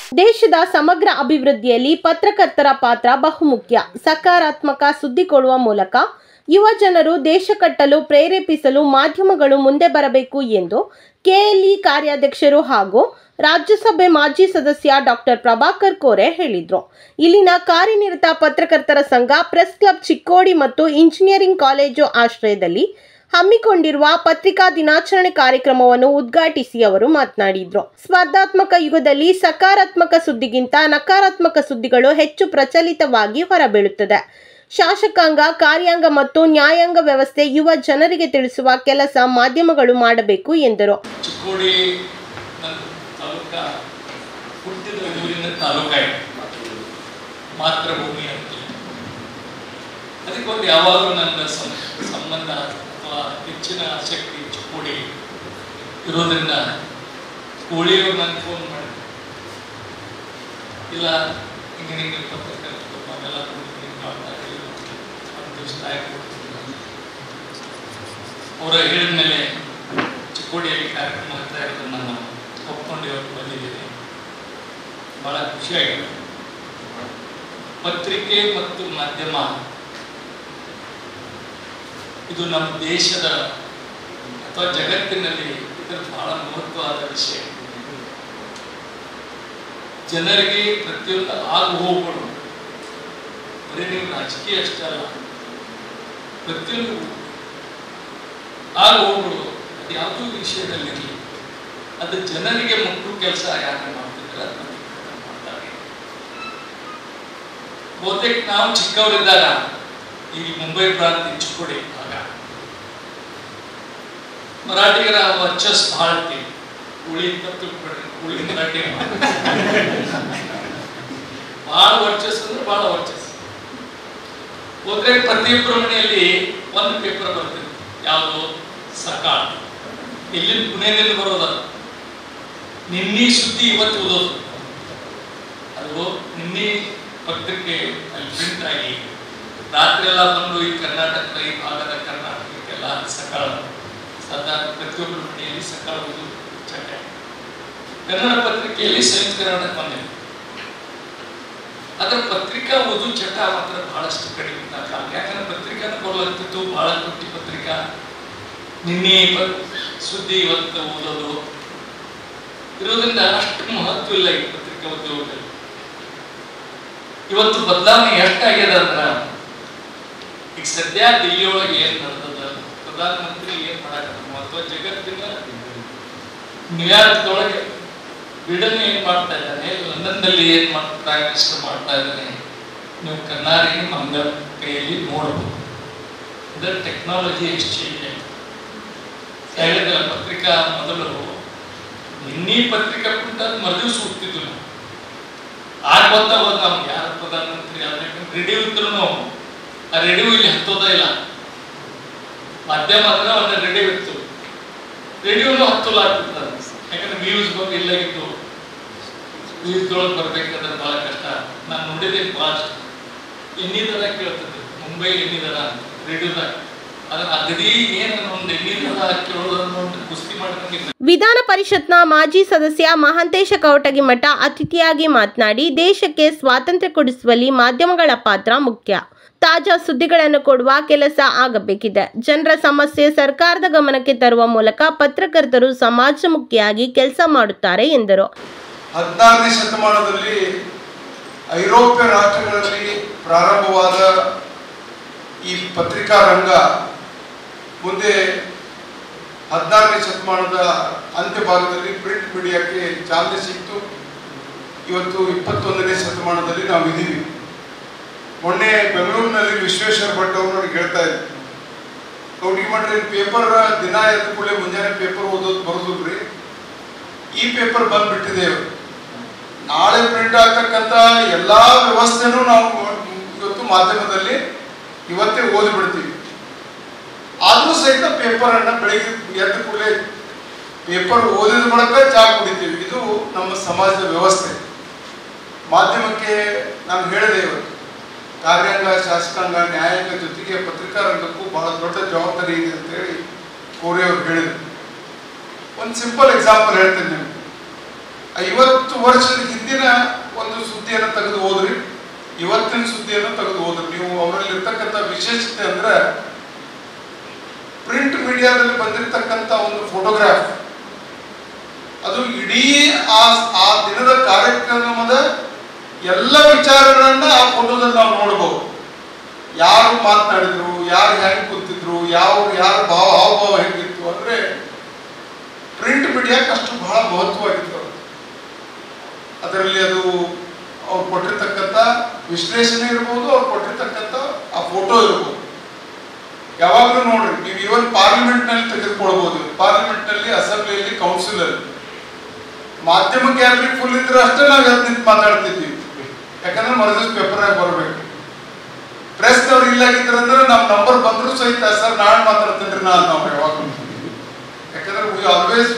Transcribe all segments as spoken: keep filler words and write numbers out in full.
ದೇಶದ ಸಮಗ್ರ ಅಭಿವೃದ್ಧಿಯಲ್ಲಿ ಪತ್ರಕರ್ತರ ಪಾತ್ರ ಬಹುಮುಖ್ಯ. ಸಕಾರಾತ್ಮಕ ಸುದ್ದಿ ಕೊಡುವ ಮೂಲಕ ಯುವ ಜನರು ದೇಶ ಕಟ್ಟಲು ಪ್ರೇರೇಪಿಸಲು ಮಾಧ್ಯಮಗಳು ಮುಂದೆ ಬರಬೇಕು ಎಂದು ಕೆಎಲ್ಇ ಕಾರ್ಯಾಧ್ಯಕ್ಷರು ಹಾಗೂ ರಾಜ್ಯಸಭೆ ಮಾಜಿ ಸದಸ್ಯ ಡಾಕ್ಟರ್ ಪ್ರಭಾಕರ್ ಕೋರೆ ಹೇಳಿದರು. ಇಲ್ಲಿನ ಕಾರ್ಯನಿರತ ಪತ್ರಕರ್ತರ ಸಂಘ, ಪ್ರೆಸ್ ಕ್ಲಬ್ ಚಿಕ್ಕೋಡಿ ಮತ್ತು ಇಂಜಿನಿಯರಿಂಗ್ ಕಾಲೇಜು ಆಶ್ರಯದಲ್ಲಿ ಹಮ್ಮಿಕೊಂಡಿರುವ ಪತ್ರಿಕಾ ದಿನಾಚರಣೆ ಕಾರ್ಯಕ್ರಮವನ್ನು ಉದ್ಘಾಟಿಸಿ ಅವರು ಮಾತನಾಡಿದರು. ಸ್ಪರ್ಧಾತ್ಮಕ ಯುಗದಲ್ಲಿ ಸಕಾರಾತ್ಮಕ ಸುದ್ದಿಗಿಂತ ನಕಾರಾತ್ಮಕ ಸುದ್ದಿಗಳು ಹೆಚ್ಚು ಪ್ರಚಲಿತವಾಗಿ ಹೊರಬೀಳುತ್ತದೆ. ಶಾಸಕಾಂಗ, ಕಾರ್ಯಾಂಗ ಮತ್ತು ನ್ಯಾಯಾಂಗ ವ್ಯವಸ್ಥೆ ಯುವ ಜನರಿಗೆ ತಿಳಿಸುವ ಕೆಲಸ ಮಾಧ್ಯಮಗಳು ಮಾಡಬೇಕು ಎಂದರು. ಚಿಕ್ಕೋಡಿ ಮಾತೃಭೂಮಿ ಅಂತ ಅದಕ್ಕೊಂದು ಯಾವಾಗಲೂ ನನ್ನ ಸಂಬಂಧ ಅಥವಾ ಹೆಚ್ಚಿನ ಆಸಕ್ತಿ ಚಿಕ್ಕೋಡಿ ಇರೋದ್ರಿಂದ ಕೋಳಿಯವರು ನಾನು ಫೋನ್ ಮಾಡಿ ಇಲ್ಲ ಹಿಂಗೆ ಹಿಂಗೆ ಪತ್ರಕರ್ತರು ನಾವೆಲ್ಲ ಮಾಡ್ತಾ ಇದ್ದೀವಿ ಒಂದು ದಿವಸ ಅವರ ಹೇಳಿದ ಮೇಲೆ ಚಿಕ್ಕೋಡಿಯಲ್ಲಿ ಕಾರ್ಯಕ್ರಮ ಆಗ್ತಾ ಇರೋದನ್ನು ನಾನು ಒಪ್ಕೊಂಡು ಇವತ್ತು ಬಂದಿದ್ದೀನಿ. ಭಾಳ ಖುಷಿಯಾಗಿದೆ. ಪತ್ರಿಕೆ ಮತ್ತು ಮಾಧ್ಯಮ ಇದು ನಮ್ಮ ದೇಶದ ಅಥವಾ ಜಗತ್ತಿನಲ್ಲಿ ಇದರ ಬಹಳ ಮಹತ್ವವಾದ ವಿಷಯ. ಜನರಿಗೆ ಪ್ರತಿಯೊಂದು ಆಗು ಹೋಗುಗಳು ಬರೀ ನೀವು ರಾಜಕೀಯ ಅಷ್ಟೇ ಅಲ್ಲ, ಪ್ರತಿಯೊಂದು ಆಗು ಹೋಗುಗಳು ಅದು ಯಾವುದೋ ವಿಷಯದಲ್ಲಿರಲಿ ಅದು ಜನರಿಗೆ ಮುಟ್ಟು ಕೆಲಸ ಯಾರು ಮಾಡ್ತಿದ್ರೆ ಅದು ಮಾಡ್ತಾರೆ. ಬಹುತೇಕ ನಾವು ಚಿಕ್ಕವರಿದ್ದಾಗ ಈ ಮುಂಬೈ ಪ್ರಾಂತ ಚಿಕ್ಕೋಡಿ ಭಾಗ ಮರಾಠಿಗರ ವರ್ಚಸ್ ಬಹಳ ಇತ್ತು. ಉಳಿ ತಿಳ್ಕೊಡ್ರಿ, ಉಳಿ ಮರಾಠಿ ಬಹಳ ವರ್ಚಸ್ ಅಂದ್ರೆ ಬಹಳ ವರ್ಚಸ್. ಬಹುತೇಕ ಪ್ರತಿಯೊಬ್ಬರ ಮನೆಯಲ್ಲಿ ಒಂದು ಪೇಪರ್ ಬರ್ತಿತ್ತು. ಯಾವುದು? ಸಕಾಳ. ಎಲ್ಲಿಂದ ಪುಣೆಯಲ್ಲಿ ಬರೋದ ನಿನ್ನೆ ಸುದ್ದಿ ಇವತ್ತು ಓದೋದು. ಅದು ನಿನ್ನೆ ಪತ್ರಿಕೆ ಅಲ್ಲಿ ಪ್ರಿಂಟ್ ಆಗಿ ರಾತ್ರಿ ಎಲ್ಲ ಬಂದು ಈ ಕರ್ನಾಟಕದ ಈ ಭಾಗದ ಕರ್ನಾಟಕಕ್ಕೆಲ್ಲ ಸಕಾಳ ಸಾಧಾರಣ ಪ್ರತಿಯೊಬ್ಬರ ಮನೆಯಲ್ಲಿ ಸಕಾಳ ಓದು ಚಟ. ಕನ್ನಡ ಪತ್ರಿಕೆಯಲ್ಲಿ ಸಂಯುಕ್ತ ಕರ್ನಾಟಕ ಬಂದಿದೆ. ಅದರ ಪತ್ರಿಕಾ ಓದು ಚಟ ಮಾತ್ರ ಬಹಳಷ್ಟು ಕಡಿಮೆ ಕಾಲ. ಯಾಕಂದ್ರೆ ಪತ್ರಿಕಾನ ಬರುವಂಥದ್ದು ಬಹಳ ತುಟ್ಟಿ ಪತ್ರಿಕಾ. ನಿನ್ನೆ ಸುದ್ದಿ ಇವತ್ತು ಓದೋದು ಇರೋದ್ರಿಂದ ಅಷ್ಟು ಮಹತ್ವ ಇಲ್ಲ ಈ ಪತ್ರಿಕಾ ಉದ್ಯೋಗದಲ್ಲಿ. ಇವತ್ತು ಬದಲಾವಣೆ ಎಷ್ಟಾಗ್ಯದ ಅಂದ್ರ ಈಗ ಸದ್ಯ ದಿಲ್ಲಿಯೊಳಗೆ ಏನ್ ನಡೆದದ, ಪ್ರಧಾನಮಂತ್ರಿ ಏನ್ ಮಾಡಾಕತ್ತ ಅಥವಾ ಜಗತ್ತಿನ ನ್ಯೂಯಾರ್ಕ್ದೊಳಗೆ ಬಿಡನ್ ಏನ್ ಮಾಡ್ತಾ ಇದ್ದಾನೆ, ಲಂಡನ್ನಲ್ಲಿ ಏನ್ ಪ್ರೈಮ್ ಮಿನಿಸ್ಟರ್ ಮಾಡ್ತಾ ಇದ್ದಾನೆ, ನೀವು ಕಣ್ಣಾರಿ ಮಂಗ ಕೈಯಲ್ಲಿ ನೋಡಬಹುದು. ಇದರ ಟೆಕ್ನಾಲಜಿ ಎಷ್ಟು ಚೇಂಜ್ ಆಯ್ತು. ಹೇಳಿದ ಪತ್ರಿಕಾ ಮೊದಲು ನಿನ್ನೆ ಪತ್ರಿಕಾ ಕುಂಟ ಮರುದಿವ್ಸ ಹೋಗ್ತಿದ್ವು ನಾವು. ಆಗ ಗೊತ್ತಾಗೋದು ನಮ್ಗೆ ಯಾರು ಪ್ರಧಾನಮಂತ್ರಿ ಆದ್ರೆ ರೇಡಿಯೋ ಇದ್ರು ಆ ರೇಡಿಯೋ ಇಲ್ಲಿ ಹತ್ತೋದ ಇಲ್ಲ. ಮಾಧ್ಯಮ ಅಂದ್ರೆ ಒಂದು ರೇಡಿಯೋ ಇತ್ತು, ರೇಡಿಯೋನು ಹತ್ತೋಲ್ಲ ಆಗ್ತಿರ್ತಾರೆ. ಯಾಕಂದ್ರೆ ನ್ಯೂಸ್ ಬಗ್ಗೆ ಇಲ್ಲ ಇತ್ತು. ನ್ಯೂಸ್ದೊಳಗೆ ಬರ್ಬೇಕಾದ್ರೆ ಬಹಳ ಕಷ್ಟ. ನಾನು ನೋಡಿದ್ದೇನೆ ಫಾಸ್ಟ್ ಎನ್ನಿದರ ಕೇಳ್ತದೆ ಮುಂಬೈ ಎನ್ನಿದರ ರೇಡಿಯೋದಾಗ. ವಿಧಾನ ಪರಿಷತ್ನ ಮಾಜಿ ಸದಸ್ಯ ಮಹಾಂತೇಶ ಕವಟಗಿಮಠ ಅತಿಥಿಯಾಗಿ ಮಾತನಾಡಿ, ದೇಶಕ್ಕೆ ಸ್ವಾತಂತ್ರ್ಯ ಕೊಡಿಸುವಲ್ಲಿ ಮಾಧ್ಯಮಗಳ ಪಾತ್ರ ಮುಖ್ಯ. ತಾಜಾ ಸುದ್ದಿಗಳನ್ನು ಕೊಡುವ ಕೆಲಸ ಆಗಬೇಕಿದೆ. ಜನರ ಸಮಸ್ಯೆ ಸರ್ಕಾರದ ಗಮನಕ್ಕೆ ತರುವ ಮೂಲಕ ಪತ್ರಕರ್ತರು ಸಮಾಜಮುಖಿಯಾಗಿ ಕೆಲಸ ಮಾಡುತ್ತಾರೆ ಎಂದರು. ಹದಿನಾರನೇ ಶತಮಾನದಲ್ಲಿ ಐರೋಪ್ಯ ರಾಷ್ಟ್ರಗಳಲ್ಲಿ ಪ್ರಾರಂಭವಾದ ಈ ಪತ್ರಿಕಾ ರಂಗ ಮುಂದೆ ಹದಿನಾರನೇ ಶತಮಾನದ ಅಂತ್ಯಭಾಗದಲ್ಲಿ ಪ್ರಿಂಟ್ ಮೀಡಿಯಾಕ್ಕೆ ಚಾಲನೆ ಸಿಕ್ತು. ಇವತ್ತು ಇಪ್ಪತ್ತೊಂದನೇ ಶತಮಾನದಲ್ಲಿ ನಾವು ಇದ್ದೀವಿ. ಮೊನ್ನೆ ಬೆಂಗಳೂರಿನಲ್ಲಿ ವಿಶ್ವೇಶ್ವರ ಭಟ್ ಅವರು ನನಗೆ ಹೇಳ್ತಾ ಇದ್ರು, ಕವಟಗಿಮಠ್ರಿ ಪೇಪರ್ ದಿನ ಎದ್ದ ಕೂಡಲೇ ಮುಂಜಾನೆ ಪೇಪರ್ ಓದೋದು ಬರೋದಿಲ್ರಿ, ಈ ಪೇಪರ್ ಬಂದ್ಬಿಟ್ಟಿದೆ, ನಾಳೆ ಪ್ರಿಂಟ್ ಆಗ್ತಕ್ಕಂಥ ಎಲ್ಲ ವ್ಯವಸ್ಥೆನೂ ನಾವು ಇವತ್ತು ಮಾಧ್ಯಮದಲ್ಲಿ ಇವತ್ತೇ ಓದಿಬಿಡ್ತೀವಿ. ಆದರೂ ಸಹಿತ ಪೇಪರ್ ಅನ್ನ ಬೆಳಿಗ್ಗೆ ಎದ್ದ ಕೂಡಲೇ ಪೇಪರ್ ಓದಿದ ಬಳಿಕ ಚಾ ಕುಡಿತೀವಿ. ಇದು ನಮ್ಮ ಸಮಾಜದ ವ್ಯವಸ್ಥೆ. ಮಾಧ್ಯಮಕ್ಕೆ ನಾನು ಹೇಳಿದೆ, ಇವತ್ತು ಕಾರ್ಯಾಂಗ, ಶಾಸಕಾಂಗ, ನ್ಯಾಯಾಂಗ ಜೊತೆಗೆ ಪತ್ರಿಕಾ ರಂಗಕ್ಕೂ ಬಹಳ ದೊಡ್ಡ ಜವಾಬ್ದಾರಿ ಇದೆ ಅಂತ ಹೇಳಿ ಕೋರೆ ಅವರು ಹೇಳಿದರು. ಒಂದು ಸಿಂಪಲ್ ಎಕ್ಸಾಂಪಲ್ ಹೇಳ್ತೇನೆ ನಿಮಗೆ. ಐವತ್ತು ವರ್ಷದ ಹಿಂದಿನ ಸುದ್ದಿಯನ್ನು ತೆಗೆದು ಹೋದ್ರಿ, ಇವತ್ತಿನ ಸುದ್ದಿಯನ್ನು ತೆಗೆದು ಹೋದ್ರಿ. ನೀವು ಅವರಲ್ಲಿ ಇರ್ತಕ್ಕಂಥ ವಿಶೇಷತೆ ಅಂದ್ರೆ ಪ್ರಿಂಟ್ ಮೀಡಿಯಾದಲ್ಲಿ ಬಂದಿರತಕ್ಕಂಥ ಒಂದು ಫೋಟೋಗ್ರಾಫ್ ಅದು ಇಡೀ ಆ ಆ ದಿನದ ಕಾರ್ಯಕ್ರಮದ ಎಲ್ಲ ವಿಚಾರಗಳನ್ನ ಆ ಫೋಟೋದಲ್ಲಿ ನಾವು ನೋಡಬಹುದು. ಯಾರು ಮಾತನಾಡಿದ್ರು, ಯಾರು ಹೆಂಗೆ ಕೂತಿದ್ರು, ಯಾವ ಯಾರ ಭಾವ ಹಾವಭಾವ ಹೆಂಗಿತ್ತು ಅಂದ್ರೆ ಪ್ರಿಂಟ್ ಮೀಡಿಯಾಕ್ಕೆ ಅಷ್ಟು ಬಹಳ ಮಹತ್ವವಾಗಿತ್ತು. ಅದರಲ್ಲಿ ಅದು ಅವ್ರು ಕೊಟ್ಟಿರ್ತಕ್ಕಂಥ ವಿಶ್ಲೇಷಣೆ ಇರ್ಬೋದು, ಅವ್ರು ಕೊಟ್ಟಿರ್ತಕ್ಕಂಥ ಆ ಫೋಟೋ ಇರ್ಬೋದು. ಯಾವಾಗಲೂ ನೋಡ್ರಿ, ನೀವು ಇವನ್ ಪಾರ್ಲಿಮೆಂಟ್ ನಲ್ಲಿ ತೆಗೆದುಕೊಳ್ಬಹುದು, ಪಾರ್ಲಿಮೆಂಟ್ ನಲ್ಲಿ, ಅಸೆಂಬ್ಲಿಯಲ್ಲಿ, ಕೌನ್ಸಿಲ್ ಅಲ್ಲಿ ಮಾಧ್ಯಮಕ್ಕೆ ಯಾರಿಗೆ ಫುಲ್ ಇದ್ರೆ ಅಷ್ಟೇ ನಾವು ಎದ್ದು ನಿಂತು ಮಾತಾಡ್ತಿದ್ವಿ. ಯಾಕಂದ್ರೆ ಮರದಿವ್ಸ ಪೇಪರ್ ಆಗಿ ಬರಬೇಕು. ಪ್ರೆಸ್ ಅವ್ರು ಇಲ್ಲಾಗಿದ್ರಂದ್ರೆ ನಮ್ಮ ನಂಬರ್ ಬಂದ್ರು ಸಹಿತ ಸರ್ ನಾಳೆ ಮಾತಾಡ್ತೀನಿ ನಾನು ನಾವು ಯಾವಾಗ. ಯಾಕಂದ್ರೆ we always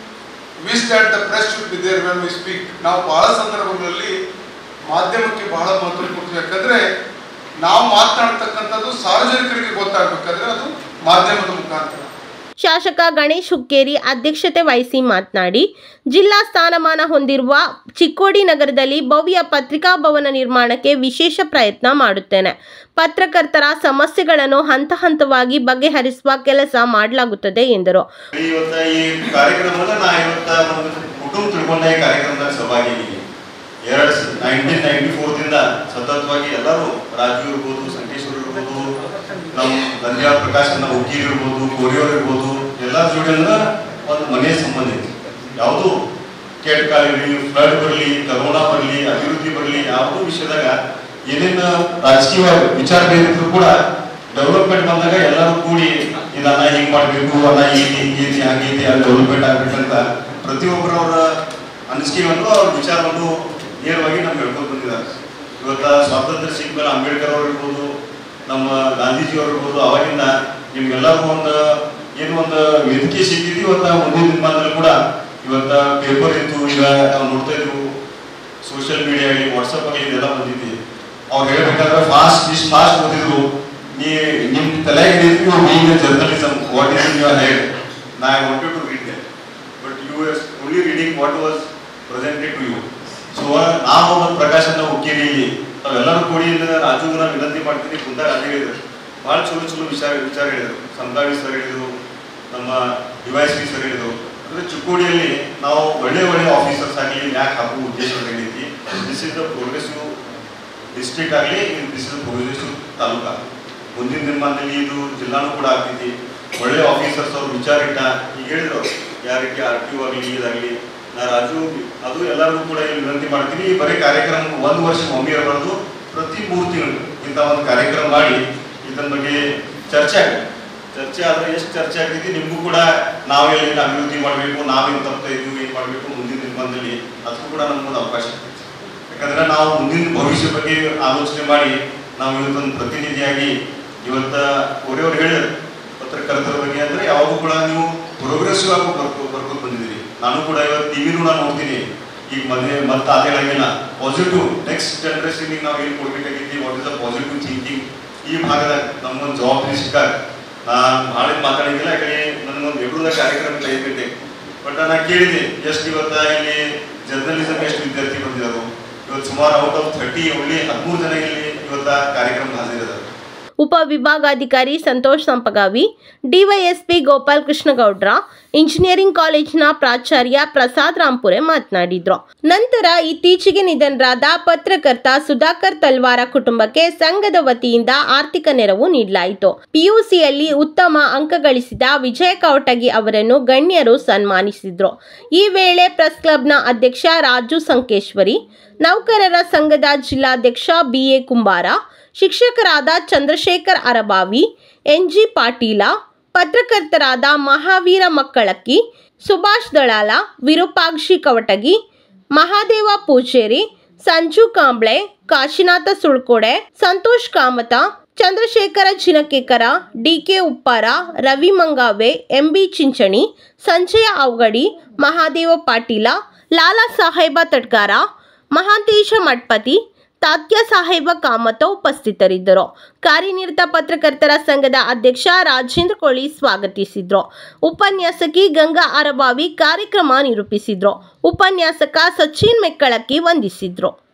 wish that the press should be there when we speak. ನಾವು ಬಹಳ ಸಂದರ್ಭಗಳಲ್ಲಿ ಮಾಧ್ಯಮಕ್ಕೆ ಬಹಳ ಮಹತ್ವ ಕೊಡ್ತೀವಿ. ಯಾಕಂದ್ರೆ ನಾವು ಮಾತನಾಡ್ತಕ್ಕಂಥದ್ದು ಸಾರ್ವಜನಿಕರಿಗೆ ಗೊತ್ತಾಗಬೇಕಾದ್ರೆ ಅದು ಮಾಧ್ಯಮದ ಮುಖಾಂತರ. ಶಾಸಕ ಗಣೇಶ್ ಹುಕ್ಕೇರಿ ಅಧ್ಯಕ್ಷತೆ ವಹಿಸಿ ಮಾತನಾಡಿ, ಜಿಲ್ಲಾ ಸ್ಥಾನಮಾನ ಹೊಂದಿರುವ ಚಿಕ್ಕೋಡಿ ನಗರದಲ್ಲಿ ಭವ್ಯ ಪತ್ರಿಕಾ ಭವನ ನಿರ್ಮಾಣಕ್ಕೆ ವಿಶೇಷ ಪ್ರಯತ್ನ ಮಾಡುತ್ತೇನೆ. ಪತ್ರಕರ್ತರ ಸಮಸ್ಯೆಗಳನ್ನು ಹಂತ ಹಂತವಾಗಿ ಬಗೆಹರಿಸುವ ಕೆಲಸ ಮಾಡಲಾಗುತ್ತದೆ ಎಂದರು. ಇವತ್ತು ಈ ಕಾರ್ಯಕ್ರಮದ ನಾ ಇವತ್ತು ಒಂದು ಕುಟುಂಬ ತಿಳ್ಕೊಂಡ ಈ ಕಾರ್ಯಕ್ರಮದಲ್ಲಿ ಸಹಭಾಗಿಯಾಗಿದ್ದೀನಿ. ಎರಡು ನೈನ್ಟೀನ್ ನೈನ್ಟಿ ಫೋರ್ದಿಂದ ಸತತವಾಗಿ ಎಲ್ಲರೂ ರಾಜು ಇರ್ಬೋದು, ಸಂಕೇಶ್ವರ್ ಇರ್ಬೋದು, ನಮ್ಮ ದಂದ್ಯಾಳ ಪ್ರಕಾಶ್ ಅನ್ನ ಹುಕ್ಕೇರಿ ಇರ್ಬೋದು, ಕೋರಿಯವ್ರು ಇರ್ಬೋದು, ಎಲ್ಲರ ಜೋಡಿ ಅಂದ್ರೆ ಒಂದು ಮನೆ ಸಂಬಂಧ ಐತಿ. ಯಾವುದು ಕೆಟ್ಟ ಕಾಲ ಇರಲಿ, ಫ್ಲಡ್ ಬರಲಿ, ಕರೋನಾ ಬರಲಿ, ಅಭಿವೃದ್ಧಿ ಬರಲಿ, ಯಾವುದೋ ವಿಷಯದಾಗ ಏನೇನು ರಾಜಕೀಯ ವಿಚಾರ ಬೇಕಿದ್ರು ಕೂಡ ಡೆವಲಪ್ಮೆಂಟ್ ಬಂದಾಗ ಎಲ್ಲರೂ ಕೂಡಿ ಇದನ್ನ ಹಿಂಗ್ ಮಾಡ್ಬೇಕು, ಅನ್ನ ಈಗ ಹಿಂಗೈತಿ ಹಂಗೈತಿ ಅಲ್ಲಿ ಡೆವಲಪ್ಮೆಂಟ್ ಆಗ್ಬೇಕಂತ ಪ್ರತಿಯೊಬ್ಬರವರ ಅನಿಸಿಕೆಯನ್ನು ಅವ್ರ ವಿಚಾರವನ್ನು ನೇರವಾಗಿ ನಮ್ಗೆ ಹೇಳ್ಕೊಂಡು ಬಂದಿದ್ದಾರೆ. ಇವತ್ತ ಸ್ವಾತಂತ್ರ್ಯ ಸಿಕ್ಕ ಮೇಲೆ ಅಂಬೇಡ್ಕರ್ ಅವ್ರು ಇರ್ಬೋದು, ನಮ್ಮ ಗಾಂಧೀಜಿ ಅವ್ರು ಇರ್ಬೋದು, ಅವಾಗಿಂದ ನಿಮ್ಗೆಲ್ಲರಿಗೂ ಒಂದು ಏನು ಒಂದು ವೇದಿಕೆ ಸಿಕ್ಕಿದ್ವಿ. ಇವತ್ತ ಮುಂದಿನ ದಿನಮಾನದಲ್ಲಿ ಕೂಡ ಇವತ್ತ ಪೇಪರ್ ಇತ್ತು, ಈಗ ನಾವು ನೋಡ್ತಾ ಇದ್ವು ಸೋಷಿಯಲ್ ಮೀಡಿಯಾ ಆಗಲಿ, ವಾಟ್ಸಪ್ ಆಗಲಿ ಇದೆಲ್ಲ ಬಂದಿದ್ವಿ. ಅವ್ರು ಹೇಳ್ಬೇಕಾದ್ರೆ ಫಾಸ್ಟ್ ಇಷ್ಟು ಫಾಸ್ಟ್ ಓದಿದ್ರು. ನೀ ನಿಮ್ ತಲೆಗೆ being journalism what is in your head. ನಾ I wanted to read that, but you are only reading what was presented to you. So ನಾವು ಒಂದು ಪ್ರಕಾಶನ ಹುಕ್ಕೇರಿ ನಾವೆಲ್ಲರೂ ಕೂಡಿ ರಾಜುಗೆ ನಾನು ವಿನಂತಿ ಮಾಡ್ತೀನಿ. ಕುಂದಾಗ ಅದೇ ಹೇಳಿದ್ರು, ಭಾಳ ಚಲೋ ಚಲೋ ವಿಚಾರ ವಿಚಾರ ಹೇಳಿದರು. ಸಂತಾವಿ ಸರ್ ಹೇಳಿದರು, ನಮ್ಮ ಡಿವೈಸ್ ಪಿ ಸರ್ ಹೇಳಿದರು. ಅಂದರೆ ಚಿಕ್ಕೋಡಿಯಲ್ಲಿ ನಾವು ಒಳ್ಳೆ ಒಳ್ಳೆ ಆಫೀಸರ್ಸ್ ಆಗಲಿ ಯಾಕೆ ಹಾಕುವ ಉದ್ದೇಶ ಏನೈತಿ. This is the progressive district ಆಗಲಿ, this is the progressive taluka. ಮುಂದಿನ ದಿನಮಾನದಲ್ಲಿ ಇದು ಜಿಲ್ಲಾನೂ ಕೂಡ ಆಗ್ತೈತಿ. ಒಳ್ಳೆ ಆಫೀಸರ್ಸ್ ಅವ್ರು ವಿಚಾರ ಇಟ್ಟ ಈಗ ಹೇಳಿದ್ರು, ಯಾರಿಗೆ ಆರ್ ಟಿ ಒ ಆಗಲಿ ಇದಾಗಲಿ. ನಾ ರಾಜು ಅದು ಎಲ್ಲರಿಗೂ ಕೂಡ ಇಲ್ಲಿ ವಿನಂತಿ ಮಾಡ್ತೀನಿ, ಈ ಬರೀ ಕಾರ್ಯಕ್ರಮ ಒಂದು ವರ್ಷ ಒಮ್ಮೆ ಇರಬಾರ್ದು, ಪ್ರತಿ ಮೂರು ತಿಂಗಳು ಇಂಥ ಒಂದು ಕಾರ್ಯಕ್ರಮ ಮಾಡಿ ಇದರ ಬಗ್ಗೆ ಚರ್ಚೆ ಆಗುತ್ತೆ. ಚರ್ಚೆ ಆದರೆ ಎಷ್ಟು ಚರ್ಚೆ ಆಗ್ತೈತಿ ನಿಮಗೂ ಕೂಡ ನಾವೆಲ್ಲ ಅಭಿವೃದ್ಧಿ ಮಾಡಬೇಕು, ನಾವೇನು ತಪ್ತಾ ಇದ್ದೀವಿ, ಏನು ಮಾಡಬೇಕು ಮುಂದಿನ ದಿನಮಾನದಲ್ಲಿ ಅದಕ್ಕೂ ಕೂಡ ನಮಗೊಂದು ಅವಕಾಶ ಆಗ್ತೈತಿ. ಯಾಕಂದ್ರೆ ನಾವು ಮುಂದಿನ ಭವಿಷ್ಯ ಬಗ್ಗೆ ಆಲೋಚನೆ ಮಾಡಿ ನಾವು ಇವತ್ತೊಂದು ಪ್ರತಿನಿಧಿಯಾಗಿ ಇವತ್ತ ಒರೆಯವ್ರು ಹೇಳಿದ್ರು ಪತ್ರಕರ್ತರ ಬಗ್ಗೆ ಅಂದರೆ ಯಾವುದು ಕೂಡ ನೀವು ಪ್ರೋಗ್ರೆಸಿವ್ ಆಗಿ ಬರ್ಕೊ ಬರ್ಕೊಂಡು ಬಂದಿದ್ದೀರಿ. ನಾನು ಕೂಡ ಇವತ್ತು ಟಿವಿನೂ ನಾನು ನೋಡ್ತೀನಿ. ಈಗ ಮದುವೆ ಮತ್ತೆ ಅದೇ ಹೇಳಂಗಿಲ್ಲ, ಪಾಸಿಟಿವ್ ನೆಕ್ಸ್ಟ್ ಜನರೇಷನ್ಗೆ ನಾವು ಏನು ಕೊಡ್ಬೇಕಾಗಿದ್ವಿ, what is the positive thinking. ಈ ಭಾಗದಾಗ ನಮ್ಗೊಂದು ಜವಾಬ್ದಾರಿ ಸಿಕ್ಕಾಗ ನಾನು ಭಾಳ ಮಾತಾಡಿದ್ದಿಲ್ಲ. ಯಾಕಂದ್ರೆ ನನಗೊಂದು ಎಬ್ರದ ಕಾರ್ಯಕ್ರಮ ಕೈಬಿಟ್ಟೆ. ಬಟ್ ನಾನು ಕೇಳಿದೆ ಎಷ್ಟು ಇವತ್ತ ಇಲ್ಲಿ ಜರ್ನಲಿಸಮ್ ಎಷ್ಟು ವಿದ್ಯಾರ್ಥಿ ಬಂದಿದ್ದಾರೆ. ಇವತ್ತು ಸುಮಾರು ಔಟ್ ಆಫ್ ಥರ್ಟಿ ಓನ್ಲಿ ಹದಿಮೂರು ಜನ ಇಲ್ಲಿ ಇವತ್ತ ಕಾರ್ಯಕ್ರಮ ಹಾಜರಿದ್ದಾರೆ. ಉಪವಿಭಾಗಾಧಿಕಾರಿ ಸಂತೋಷ್ ಸಂಪಗಾವಿ, ಡಿವೈಎಸ್ಪಿ ಗೋಪಾಲ್ ಕೃಷ್ಣಗೌಡ್ರ, ಇಂಜಿನಿಯರಿಂಗ್ ಕಾಲೇಜಿನ ಪ್ರಾಚಾರ್ಯ ಪ್ರಸಾದ್ ರಾಂಪುರೆ ಮಾತನಾಡಿದ್ರು. ನಂತರ ಇತ್ತೀಚೆಗೆ ನಿಧನರಾದ ಪತ್ರಕರ್ತ ಸುಧಾಕರ್ ತಲ್ವಾರ ಕುಟುಂಬಕ್ಕೆ ಸಂಘದ ವತಿಯಿಂದ ಆರ್ಥಿಕ ನೆರವು ನೀಡಲಾಯಿತು. ಪಿಯುಸಿಯಲ್ಲಿ ಉತ್ತಮ ಅಂಕ ಗಳಿಸಿದ ವಿಜಯ ಕವಟಗಿ ಅವರನ್ನು ಗಣ್ಯರು ಸನ್ಮಾನಿಸಿದ್ರು. ಈ ವೇಳೆ ಪ್ರೆಸ್ ಕ್ಲಬ್ನ ಅಧ್ಯಕ್ಷ ರಾಜು ಸಂಕೇಶ್ವರಿ, ನೌಕರರ ಸಂಘದ ಜಿಲ್ಲಾಧ್ಯಕ್ಷ ಬಿ ಎ ಕುಂಬಾರ, ಶಿಕ್ಷಕರಾದ ಚಂದ್ರಶೇಖರ್ ಅರಬಾವಿ, ಎನ್ ಜಿ ಪಾಟೀಲ, ಪತ್ರಕರ್ತರಾದ Mahaveer Makkalakki, Subhash Dalal, Virupakshi Kavatagi, Mahadev Pujeri, Sanju Kamble, Kashinath Sulkode, Santosh Kamat, Chandrashekhar Jinakekar, D K Uppar, Ravi Mangave, M B Chinchani, Sanjay Avagadi, Mahadev Patil, Lala Saheb Tadgar, Mahantesh Mathapati, Tatya Saheb Kamat ಉಪಸ್ಥಿತರಿದ್ದರು. ಕಾರ್ಯನಿರತ ಪತ್ರಕರ್ತರ ಸಂಘದ ಅಧ್ಯಕ್ಷ ರಾಜೇಂದ್ರ ಕೋಳಿ ಸ್ವಾಗತಿಸಿದ್ರು. ಉಪನ್ಯಾಸಕಿ ಗಂಗಾ ಅರಬಾವಿ ಕಾರ್ಯಕ್ರಮ ನಿರೂಪಿಸಿದ್ರು. ಉಪನ್ಯಾಸಕ ಸಚಿನ್ ಮೆಕ್ಕಳಕ್ಕಿ ವಂದಿಸಿದ್ರು.